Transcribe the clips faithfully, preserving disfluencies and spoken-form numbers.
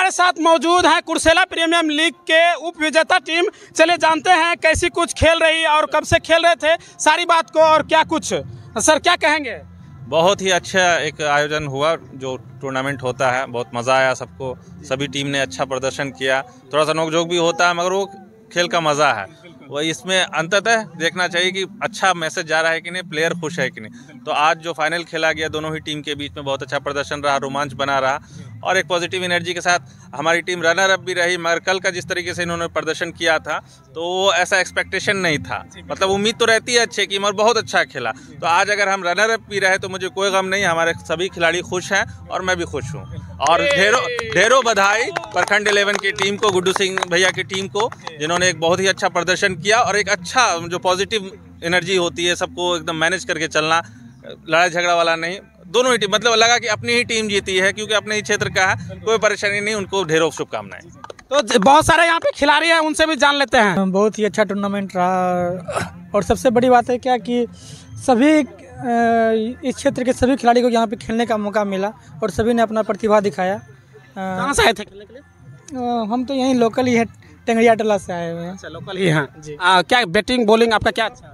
हमारे साथ मौजूद हैं कुर्सेला प्रीमियम लीग के उप विजेता टीम। चले जानते हैं कैसी कुछ खेल रही और कब से खेल रहे थे सारी बात को और क्या कुछ। सर क्या कहेंगे? बहुत ही अच्छा एक आयोजन हुआ, जो टूर्नामेंट होता है बहुत मज़ा आया सबको। सभी टीम ने अच्छा प्रदर्शन किया। थोड़ा सा नोकझोंक भी होता है मगर वो खेल का मज़ा है। वही इसमें अंततः देखना चाहिए कि अच्छा मैसेज जा रहा है कि नहीं, प्लेयर खुश है कि नहीं। तो आज जो फाइनल खेला गया दोनों ही टीम के बीच में बहुत अच्छा प्रदर्शन रहा, रोमांच बना रहा और एक पॉजिटिव एनर्जी के साथ हमारी टीम रनर अप भी रही। मगर कल का जिस तरीके से इन्होंने प्रदर्शन किया था तो वो ऐसा एक्सपेक्टेशन नहीं था। मतलब उम्मीद तो रहती है अच्छे की, मगर बहुत अच्छा खेला। तो आज अगर हम रनर अप भी रहे तो मुझे कोई गम नहीं, हमारे सभी खिलाड़ी खुश हैं और मैं भी खुश हूँ। और ढेरों ढेरों बधाई प्रखंड इलेवन की टीम को, गुड्डू सिंह भैया की टीम को, जिन्होंने एक बहुत ही अच्छा प्रदर्शन किया और एक अच्छा जो पॉजिटिव एनर्जी होती है सबको एकदम मैनेज करके चलना, लड़ाई झगड़ा वाला नहीं। दोनों ही टीम मतलब लगा कि अपनी ही टीम जीती है क्योंकि अपने ही क्षेत्र का है, कोई परेशानी नहीं। उनको ढेरों शुभकामनाएं। तो बहुत सारे यहाँ पे खिलाड़ी हैं, उनसे भी जान लेते हैं। बहुत ही अच्छा टूर्नामेंट रहा और सबसे बड़ी बात है क्या कि सभी इस क्षेत्र के सभी खिलाड़ी को यहाँ पे खेलने का मौका मिला और सभी ने अपना प्रतिभा दिखाया। कहाँ से आए थे खेलने के लिए? हम तो यहीं लोकल ही है, टेंगरिया टला से आए हुए हैं। अच्छा, लोकल ही हैं जी। आ, क्या बैटिंग बॉलिंग आपका क्या अच्छा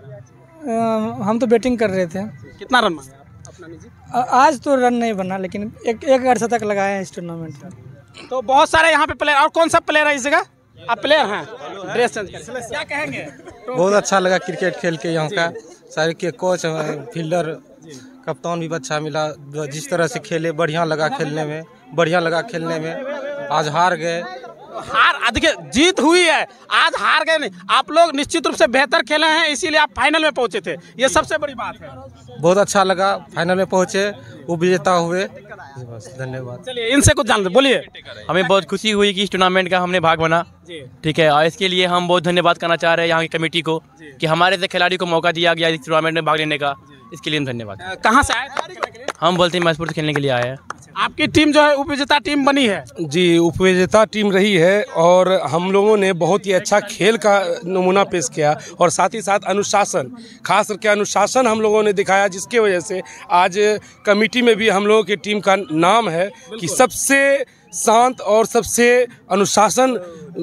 आ, हम तो बैटिंग कर रहे थे। कितना रन बना अपना निजी? आज तो रन नहीं बना लेकिन एक एक अर्सा तक लगाया है इस टूर्नामेंट में। तो बहुत सारे यहाँ पे प्लेयर। और कौन सा प्लेयर है इस जगह? आप प्लेयर हैं, ड्रेस चेंज कर, क्या कहेंगे? बहुत अच्छा लगा क्रिकेट खेल के। यहाँ का सारे के कोच फील्डर कप्तान भी अच्छा मिला। जिस तरह से खेले बढ़िया लगा खेलने में, बढ़िया लगा खेलने में। आज हार गए, हार देखिए जीत हुई है, आज हार गए नहीं। आप लोग निश्चित रूप से बेहतर खेले हैं, इसीलिए आप फाइनल में पहुंचे थे, ये सबसे बड़ी बात है। बहुत अच्छा लगा, फाइनल में पहुंचे, उपविजेता हुए। बस धन्यवाद। चलिए इनसे कुछ जान, बोलिए। हमें बहुत खुशी हुई कि इस टूर्नामेंट का हमने भाग बना, ठीक है। और इसके लिए हम बहुत धन्यवाद करना चाह रहे हैं यहाँ की कमेटी को कि हमारे से खिलाड़ी को मौका दिया गया इस टूर्नामेंट में भाग लेने का। इसके लिए हम धन्यवाद। कहाँ से आए थे? हम बोलते हैं महेशपुर से खेलने के लिए आए हैं। आपकी टीम जो है उपविजेता टीम बनी है जी, उपविजेता टीम रही है और हम लोगों ने बहुत ही अच्छा खेल का नमूना पेश किया और साथ ही साथ अनुशासन, खास करके अनुशासन हम लोगों ने दिखाया, जिसके वजह से आज कमेटी में भी हम लोगों की टीम का नाम है कि सबसे शांत और सबसे अनुशासन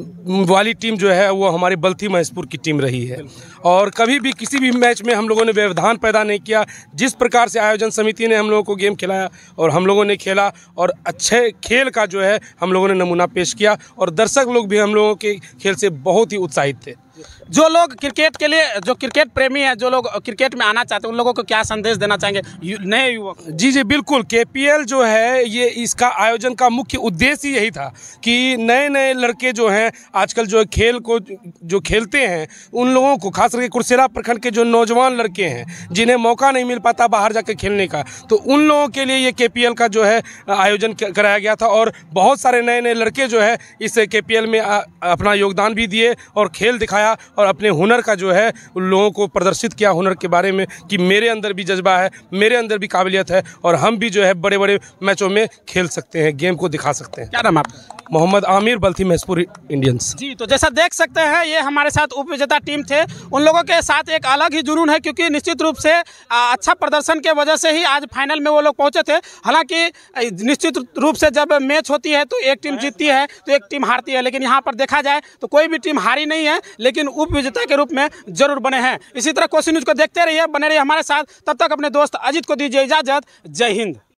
वाली टीम जो है वो हमारी बल्थी महेशपुर की टीम रही है। और कभी भी किसी भी मैच में हम लोगों ने व्यवधान पैदा नहीं किया। जिस प्रकार से आयोजन समिति ने हम लोगों को गेम खिलाया और हम लोगों ने खेला और अच्छे खेल का जो है हम लोगों ने नमूना पेश किया और दर्शक लोग भी हम लोगों के खेल से बहुत ही उत्साहित थे। जो लोग क्रिकेट के लिए, जो क्रिकेट प्रेमी हैं, जो लोग क्रिकेट में आना चाहते हैं, उन लोगों को क्या संदेश देना चाहेंगे नए युवक? जी जी बिल्कुल, केपीएल जो है ये इसका आयोजन का मुख्य उद्देश्य यही था कि नए नए लड़के जो हैं आजकल जो खेल को जो खेलते हैं उन लोगों को, खास करके कुर्सेला प्रखंड के जो नौजवान लड़के हैं जिन्हें मौका नहीं मिल पाता बाहर जाकर खेलने का, तो उन लोगों के लिए ये केपीएल का जो है आयोजन कराया गया था। और बहुत सारे नए नए लड़के जो है इस केपीएल में अपना योगदान भी दिए और खेल दिखाया और अपने हुनर का जो है उन लोगों को प्रदर्शित किया, हुनर के बारे में कि मेरे अंदर भी जज्बा है, मेरे अंदर भी काबिलियत है और हम भी जो है बड़े बड़े मैचों में खेल सकते हैं, गेम को दिखा सकते हैं। क्या नाम आपका? मोहम्मद आमिर, बल्थी महेशपुर इंडियंस। जी, तो जैसा देख सकते हैं ये हमारे साथ उपविजेता टीम थे। उन लोगों के साथ एक अलग ही जुनून है क्योंकि निश्चित रूप से अच्छा प्रदर्शन के वजह से ही आज फाइनल में वो लोग पहुंचे थे। हालांकि निश्चित रूप से जब मैच होती है तो एक टीम जीतती है तो एक टीम हारती है, लेकिन यहाँ पर देखा जाए तो कोई भी टीम हारी नहीं है, लेकिन उप विजेता के रूप में जरूर बने हैं। इसी तरह कोसी न्यूज़ को देखते रहिए, बने रहिए हमारे साथ। तब तक अपने दोस्त अजीत को दीजिए इजाजत। जय हिंद।